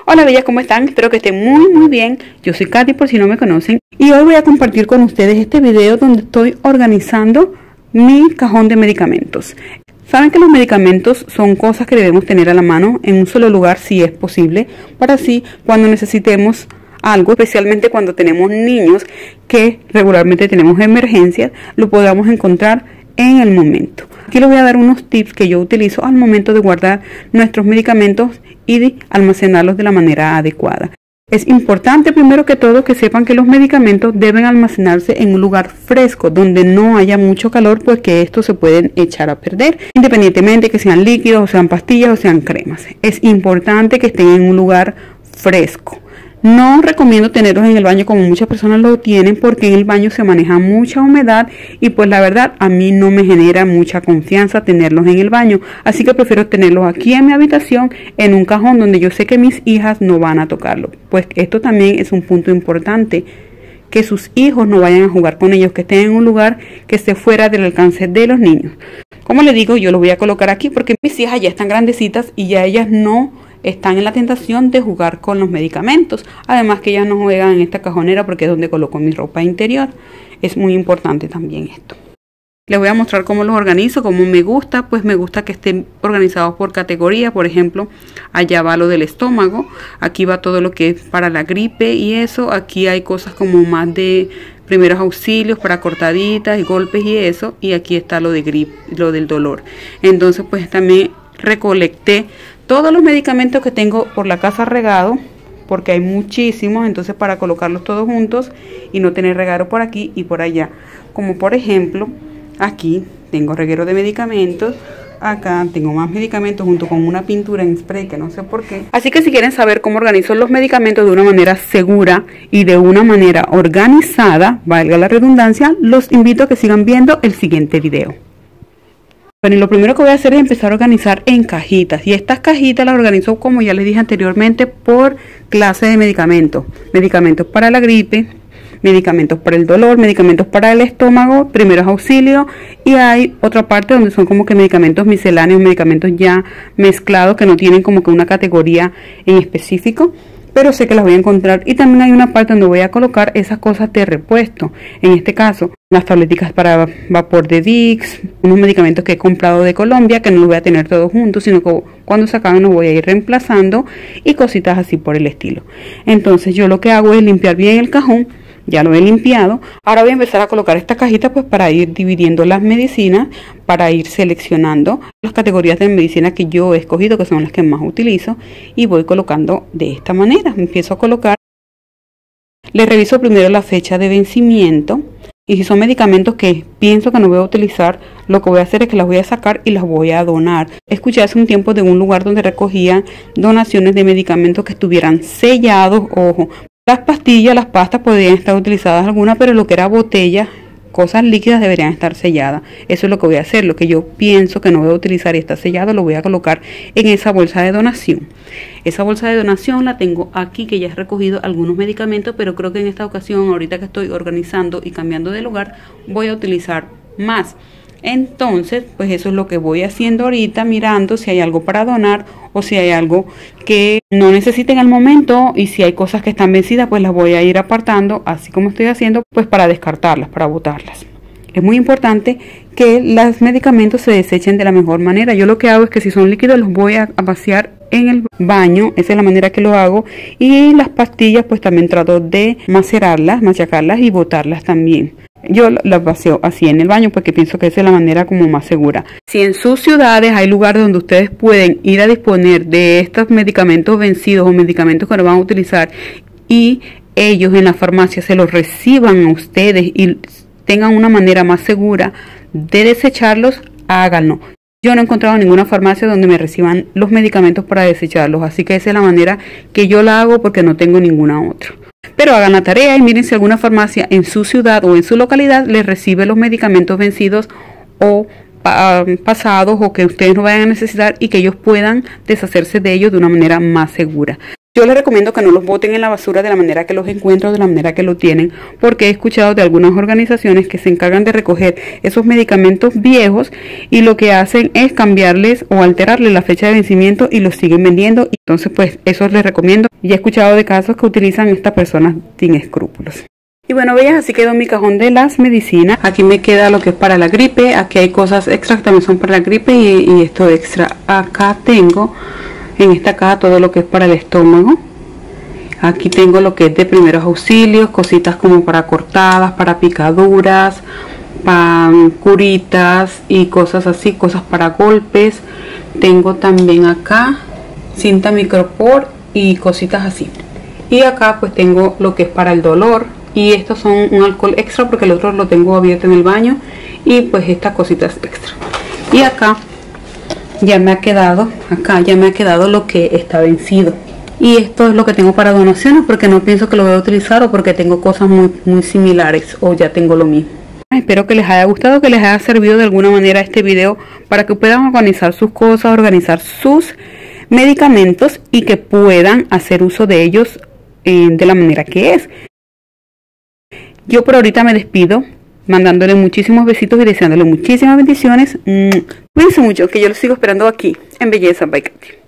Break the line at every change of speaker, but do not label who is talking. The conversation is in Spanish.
Hola bellas, ¿cómo están? Espero que estén muy bien. Yo soy Katy por si no me conocen y hoy voy a compartir con ustedes este video donde estoy organizando mi cajón de medicamentos. Saben que los medicamentos son cosas que debemos tener a la mano en un solo lugar si es posible, para así cuando necesitemos algo, especialmente cuando tenemos niños que regularmente tenemos emergencias, lo podamos encontrar en el momento. Aquí les voy a dar unos tips que yo utilizo al momento de guardar nuestros medicamentos y de almacenarlos de la manera adecuada. Es importante primero que todo que sepan que los medicamentos deben almacenarse en un lugar fresco donde no haya mucho calor, pues que estos se pueden echar a perder, independientemente que sean líquidos o sean pastillas o sean cremas. Es importante que estén en un lugar fresco. No recomiendo tenerlos en el baño como muchas personas lo tienen, porque en el baño se maneja mucha humedad y pues la verdad a mí no me genera mucha confianza tenerlos en el baño. Así que prefiero tenerlos aquí en mi habitación, en un cajón donde yo sé que mis hijas no van a tocarlo. Pues esto también es un punto importante, que sus hijos no vayan a jugar con ellos, que estén en un lugar que esté fuera del alcance de los niños. Como les digo, yo los voy a colocar aquí porque mis hijas ya están grandecitas y ya ellas no están en la tentación de jugar con los medicamentos. Además que ellas no juegan en esta cajonera porque es donde coloco mi ropa interior. Es muy importante también esto. Les voy a mostrar cómo los organizo, cómo me gusta. Pues me gusta que estén organizados por categoría. Por ejemplo, allá va lo del estómago. Aquí va todo lo que es para la gripe y eso. Aquí hay cosas como más de primeros auxilios para cortaditas y golpes y eso. Y aquí está lo de gripe, lo del dolor. Entonces pues también recolecté todos los medicamentos que tengo por la casa regado, porque hay muchísimos, entonces para colocarlos todos juntos y no tener regalo por aquí y por allá. Como por ejemplo, aquí tengo reguero de medicamentos, acá tengo más medicamentos junto con una pintura en spray que no sé por qué. Así que si quieren saber cómo organizo los medicamentos de una manera segura y de una manera organizada, valga la redundancia, los invito a que sigan viendo el siguiente video. Bueno, y lo primero que voy a hacer es empezar a organizar en cajitas. Y estas cajitas las organizo, como ya les dije anteriormente, por clase de medicamentos. Medicamentos para la gripe, medicamentos para el dolor, medicamentos para el estómago, primeros auxilios. Y hay otra parte donde son como que medicamentos misceláneos, medicamentos ya mezclados que no tienen como que una categoría en específico, pero sé que las voy a encontrar. Y también hay una parte donde voy a colocar esas cosas de repuesto. En este caso, las tableticas para vapor de Vicks, unos medicamentos que he comprado de Colombia, que no los voy a tener todos juntos, sino que cuando se acaben los voy a ir reemplazando, y cositas así por el estilo. Entonces yo lo que hago es limpiar bien el cajón. Ya lo he limpiado. Ahora voy a empezar a colocar esta cajita pues para ir dividiendo las medicinas, para ir seleccionando las categorías de medicina que yo he escogido, que son las que más utilizo, y voy colocando de esta manera. Empiezo a colocar. Le reviso primero la fecha de vencimiento, y si son medicamentos que pienso que no voy a utilizar, lo que voy a hacer es que las voy a sacar y las voy a donar. Escuché hace un tiempo de un lugar donde recogían donaciones de medicamentos que estuvieran sellados. Ojo, las pastillas, las pastas podrían estar utilizadas algunas, pero lo que era botella, cosas líquidas deberían estar selladas. Eso es lo que voy a hacer. Lo que yo pienso que no voy a utilizar y está sellado, lo voy a colocar en esa bolsa de donación. Esa bolsa de donación la tengo aquí, que ya he recogido algunos medicamentos, pero creo que en esta ocasión, ahorita que estoy organizando y cambiando de lugar, voy a utilizar más. Entonces, pues eso es lo que voy haciendo ahorita, mirando si hay algo para donar o si hay algo que no necesiten al momento, y si hay cosas que están vencidas, pues las voy a ir apartando, así como estoy haciendo, pues para descartarlas, para botarlas. Es muy importante que los medicamentos se desechen de la mejor manera. Yo lo que hago es que si son líquidos los voy a vaciar en el baño, esa es la manera que lo hago, y las pastillas pues también trato de macerarlas, machacarlas y botarlas también. Yo las vacío así en el baño porque pienso que esa es la manera como más segura. Si en sus ciudades hay lugares donde ustedes pueden ir a disponer de estos medicamentos vencidos o medicamentos que no van a utilizar, y ellos en la farmacia se los reciban a ustedes y tengan una manera más segura de desecharlos, háganlo. Yo no he encontrado ninguna farmacia donde me reciban los medicamentos para desecharlos, así que esa es la manera que yo la hago porque no tengo ninguna otra. Pero hagan la tarea y miren si alguna farmacia en su ciudad o en su localidad les recibe los medicamentos vencidos o pasados, o que ustedes no vayan a necesitar, y que ellos puedan deshacerse de ellos de una manera más segura. Yo les recomiendo que no los boten en la basura de la manera que los encuentro, de la manera que lo tienen, porque he escuchado de algunas organizaciones que se encargan de recoger esos medicamentos viejos y lo que hacen es cambiarles o alterarles la fecha de vencimiento y los siguen vendiendo. Entonces pues eso les recomiendo. Y he escuchado de casos que utilizan estas personas sin escrúpulos. Y bueno, veis, así quedó mi cajón de las medicinas. Aquí me queda lo que es para la gripe. Aquí hay cosas extras que también son para la gripe y esto extra. Acá tengo en esta caja todo lo que es para el estómago. Aquí tengo lo que es de primeros auxilios, cositas como para cortadas, para picaduras, para curitas y cosas así, cosas para golpes. Tengo también acá cinta micropor y cositas así. Y acá pues tengo lo que es para el dolor. Y estos son un alcohol extra porque el otro lo tengo abierto en el baño. Y pues estas cositas extra. Y acá ya me ha quedado, lo que está vencido. Y esto es lo que tengo para donaciones porque no pienso que lo voy a utilizar o porque tengo cosas muy similares o ya tengo lo mismo. Espero que les haya gustado, que les haya servido de alguna manera este video para que puedan organizar sus cosas, organizar sus medicamentos y que puedan hacer uso de ellos de la manera que es. Yo por ahorita me despido, mandándole muchísimos besitos y deseándole muchísimas bendiciones. Cuídense mucho, que yo los sigo esperando aquí en Belleza by Katy.